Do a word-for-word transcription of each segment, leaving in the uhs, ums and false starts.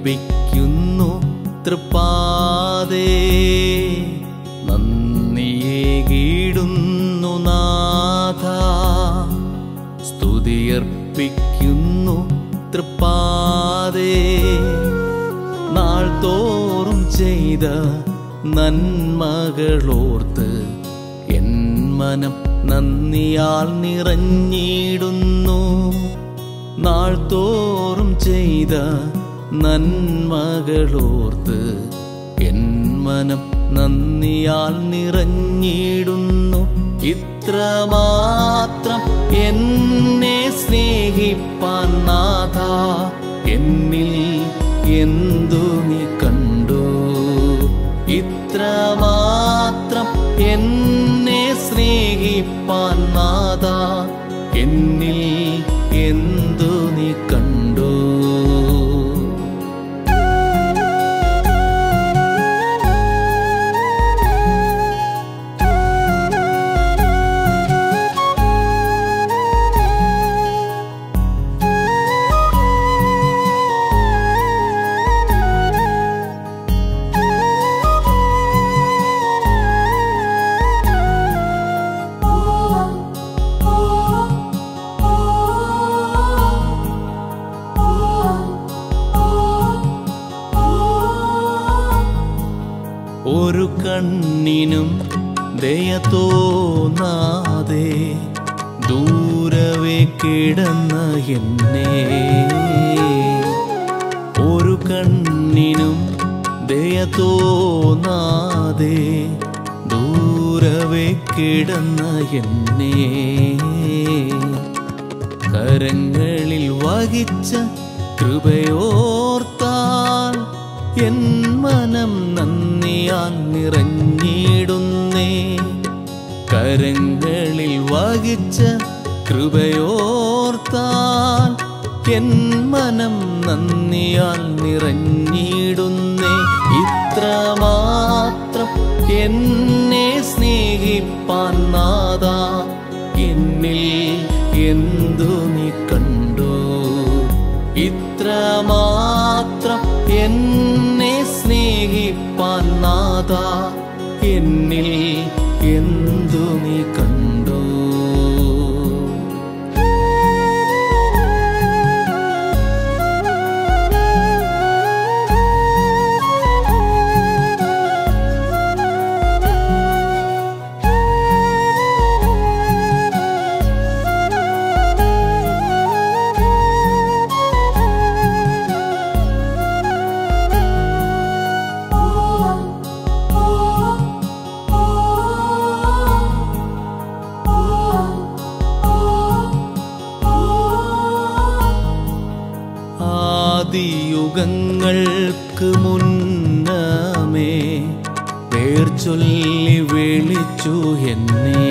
സ്തുതിയർപ്പിക്കുന്നു തൃപ്പാദേ. നന്ദിയേകിടുന്നു നാഥ, സ്തുതിയർപ്പിക്കുന്നു തൃപ്പാദേ. നാൾ തോറും ചെയ്ത നന്മകളോർത്ത് എൻ മനം നന്ദിയാൽ നിറഞ്ഞിടുന്നു. നാൾ തോറും ചെയ്ത നന്മകളോർത്ത് എൻ മനം നന്ദിയാൽ നിറഞ്ഞിടുന്നു. ഇത്രമാത്രം എന്നെ സ്നേഹിപ്പാൻ നാഥ, എന്നിൽ എന്തു നീ കണ്ടു? ഇത്രമാത്രം എന്നെ സ്നേഹിപ്പാൻ നാഥ, എന്നിൽ എന്തു നീ കണ്ടു? ഒരു കണ്ണിനും ദയ തോന്നാതെ ദൂരവേ കിടന്ന എന്നെ, ഒരു കണ്ണിനും ദയ തോന്നാതെ ദൂരവേ കിടന്ന എന്നെ, കരങ്ങളിൽ വഹിച്ച കൃപയോർത്താൽ എൻ മനം നന്ദിയാൽ നിറഞ്ഞിടുന്നേ. കരങ്ങളിൽ വഹിച്ച കൃപയോർത്താൽ എൻ മനം നന്ദിയാൽ നിറഞ്ഞിടുന്നേ. ഇത്രമാത്രം എന്നെ സ്നേഹിപ്പാൻ നാഥ, എന്നിൽ എന്തു നീ കണ്ടു? ഇത്രമാത്രം എന്നെ സ്നേഹിപ്പാൻ നാഥ, എന്നിൽ എന്തു നീ കണ്ടു? ആദിയുഗങ്ങൾക്ക് മുന്നമേ പേർ ചൊല്ലി വിളിച്ചു എന്നെ,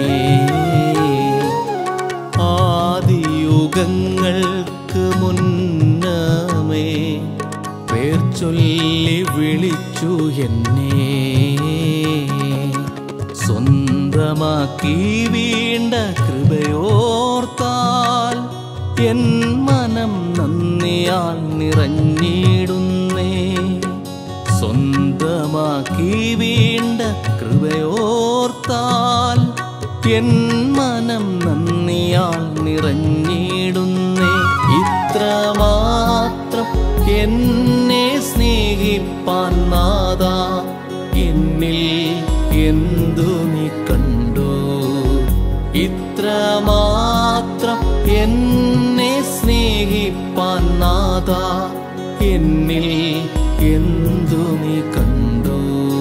ആദിയുഗങ്ങൾക്ക് മുന്നമേ പേർ ചൊല്ലി വിളിച്ചു എന്നെ, സ്വന്തമാക്കി വീണ്ട കൃപയോർത്താൽ എൻ മനം നന്ദിയാൽ നിറഞ്ഞിടുന്നേ. സ്വന്തമാക്കി വീണ്ട കൃപയോർത്താൽ എൻ മനം നന്ദിയാൽ നിറഞ്ഞിടുന്നേ. ഇത്രമാത്രം എന്നെ സ്നേഹിപ്പാൻ നാഥ, എന്നിൽ എന്തു നീ കണ്ടു? ഇത്രമാത്രം എന്നെ സ്നേഹിപ്പാൻ നാഥ, എന്നിൽ എന്തു നീ കണ്ടു?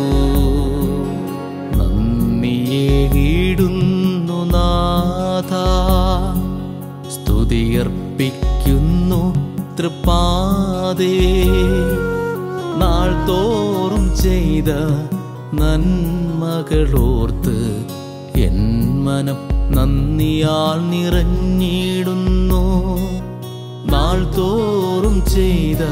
നന്ദിയേകിടുന്നു നാഥ, സ്തുതിയർപ്പിക്കുന്നു തൃപ്പാദേ. നാൾ തോറും ചെയ്ത നന്മകളോർത്ത് എൻ മനം നന്ദിയാൽ നിറഞ്ഞിടുന്നു. നാൾ തോറും ചെയ്ത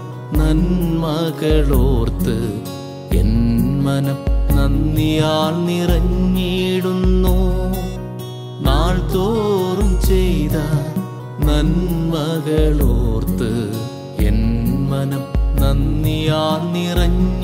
നന്മകളോർത്ത് എൻ മനം നന്ദിയാൽ നിറഞ്ഞിടുന്നു. നാൾ തോറും ചെയ്ത നന്മകളോർത്ത് എൻ മനം നന്ദി നന്ദിയാൽ നിറഞ്ഞിടുന്നു.